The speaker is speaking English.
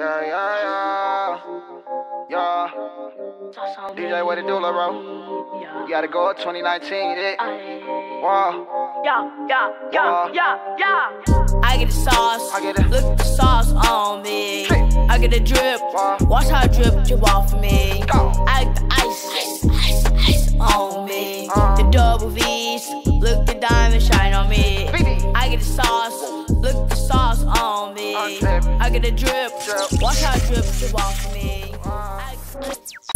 Yeah, yeah, yeah. Yeah. DJ, what it do, lil' bro? You gotta go up 2019, yeah. Wow. Yeah. I get the sauce, look at the sauce on me. I get the drip, watch how I drip off of me. I get the ice on me. The double V's, look the diamond shine on me. I get the sauce, look at the sauce on me. I get the drip, watch how I drip off of me.